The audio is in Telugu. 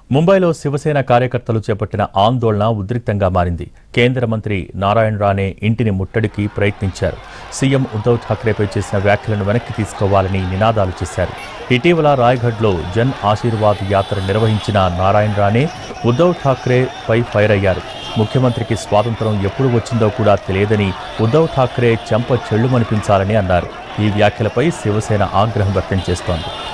ముంబైలో శివసేన కార్యకర్తలు చేపట్టిన ఆందోళన ఉద్రిక్తంగా మారింది. కేంద్ర మంత్రి నారాయణ రాణే ఇంటిని ముట్టడికి ప్రయత్నించారు. సీఎం ఉద్ధవ్ ఠాక్రేపై చేసిన వ్యాఖ్యలను వెనక్కి తీసుకోవాలని నినాదాలు చేశారు. ఇటీవల రాయ్గఢ్లో జన్ ఆశీర్వాద్ యాత్ర నిర్వహించిన నారాయణ రాణే ఉద్ధవ్ ఠాక్రేపై ఫైర్ అయ్యారు. ముఖ్యమంత్రికి స్వాతంత్రం ఎప్పుడు వచ్చిందో కూడా తెలియదని ఉద్ధవ్ ఠాక్రే చెంప చెళ్లుమనిపించాలని అన్నారు. ఈ వ్యాఖ్యలపై శివసేన ఆగ్రహం వ్యక్తం చేస్తోంది.